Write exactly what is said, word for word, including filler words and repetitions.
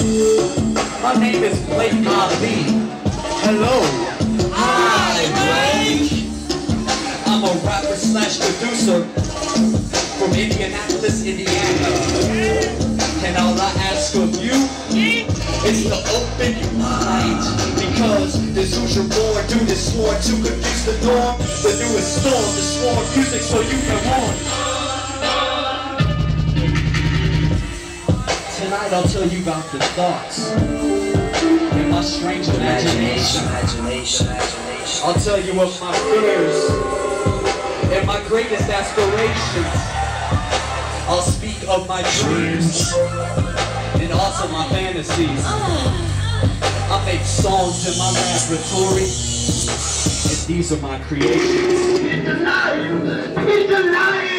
My name is Blake Ali. Hello. Hi, Blake. I'm a rapper slash producer from Indianapolis, Indiana. And all I ask of you is to open your mind, because this who's you're born, do this sworn to confuse the norm. The newest storm, the sworn music so you can warn. Tonight I'll tell you about the thoughts in my strange imagination. Imagination, imagination. I'll tell you of my fears and my greatest aspirations. I'll speak of my dreams and also my fantasies. I make songs in my laboratory, and these are my creations. It's alive! It's alive!